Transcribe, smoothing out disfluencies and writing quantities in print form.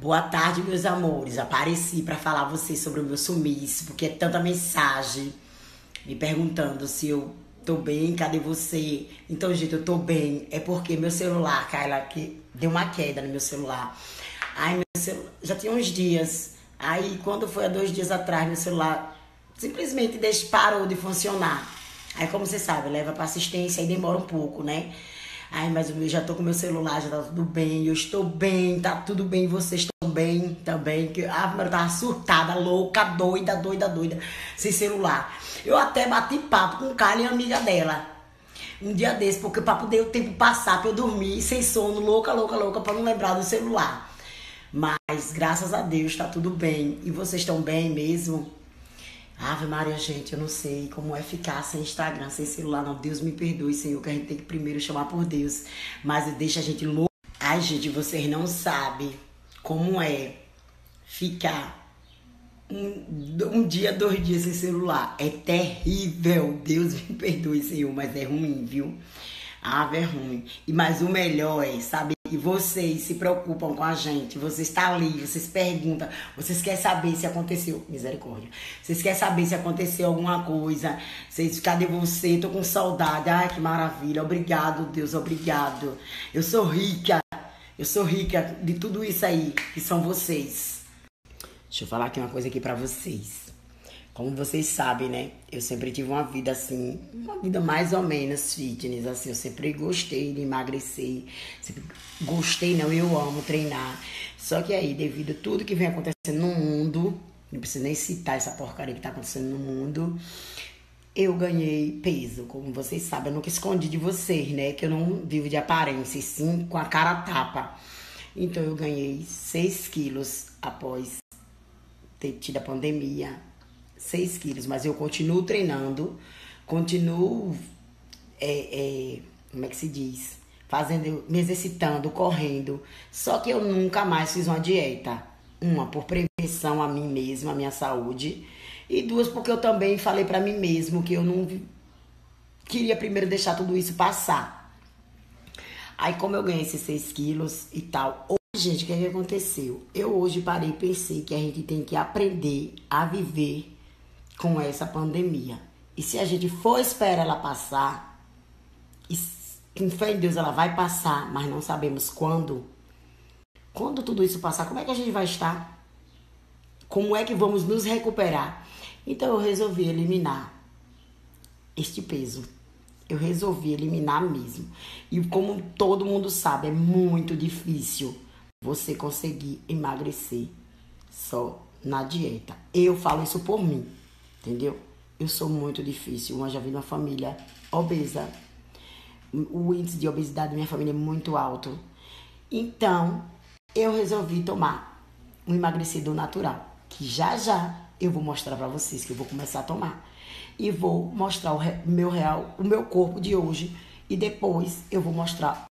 Boa tarde, meus amores. Apareci para falar a vocês sobre o meu sumiço, porque é tanta mensagem me perguntando se eu tô bem, cadê você? Então, gente, eu tô bem. É porque meu celular, Kayla, que deu uma queda no meu celular. Aí, meu celular, já tinha uns dias. Aí, quando foi há 2 dias atrás, meu celular simplesmente parou de funcionar. Aí, como você sabe, leva pra assistência e demora um pouco, né? Ai, mas eu já tô com meu celular, já tá tudo bem, eu estou bem, tá tudo bem, vocês estão bem também. Que, eu tava surtada, louca, doida, sem celular. Eu até bati papo com Carla e a amiga dela. Um dia desse, porque pra poder o tempo passar, pra eu dormir, sem sono, louca, pra não lembrar do celular. Mas, graças a Deus, tá tudo bem. E vocês estão bem mesmo? Ave Maria, gente, eu não sei como é ficar sem Instagram, sem celular, não. Deus me perdoe, Senhor, que a gente tem que primeiro chamar por Deus. Mas deixa a gente louco. Ai, gente, vocês não sabem como é ficar um dia, 2 dias sem celular. É terrível. Deus me perdoe, Senhor, mas é ruim, viu? É ruim. Mas o melhor é saber que vocês se preocupam com a gente. Vocês estão ali, vocês perguntam, vocês querem saber se aconteceu. Misericórdia. Vocês querem saber se aconteceu alguma coisa. Vocês, cadê você? Tô com saudade. Ai, que maravilha. Obrigado, Deus, obrigado. Eu sou rica. Eu sou rica de tudo isso aí, que são vocês. Deixa eu falar aqui uma coisa aqui pra vocês. Como vocês sabem, né? Eu sempre tive uma vida assim, uma vida mais ou menos fitness, assim. Eu sempre gostei de emagrecer. Sempre gostei, não, eu amo treinar. Só que aí, devido a tudo que vem acontecendo no mundo, não preciso nem citar essa porcaria que tá acontecendo no mundo, eu ganhei peso. Como vocês sabem, eu nunca escondi de vocês, né? Que eu não vivo de aparência, sim com a cara a tapa. Então, eu ganhei 6 quilos após ter tido a pandemia. 6 quilos, mas eu continuo treinando, continuo, como é que se diz? Me exercitando, correndo. Só que eu nunca mais fiz uma dieta. Uma, por prevenção a mim mesma, a minha saúde. E 2, porque eu também falei pra mim mesmo que eu não queria primeiro deixar tudo isso passar. Aí, como eu ganhei esses 6 quilos e tal, hoje, gente, o que aconteceu? Eu hoje parei e pensei que a gente tem que aprender a viver com essa pandemia. E se a gente for esperar ela passar, e com fé em Deus ela vai passar, mas não sabemos quando. Quando tudo isso passar, como é que a gente vai estar? Como é que vamos nos recuperar? Então eu resolvi eliminar este peso. Eu resolvi eliminar mesmo. E como todo mundo sabe, é muito difícil você conseguir emagrecer só na dieta. Eu falo isso por mim. Entendeu? Eu sou muito difícil. Eu já vi uma família obesa. O índice de obesidade da minha família é muito alto. Então, eu resolvi tomar um emagrecedor natural. Que já eu vou mostrar pra vocês que eu vou começar a tomar. E vou mostrar o meu corpo de hoje. E depois eu vou mostrar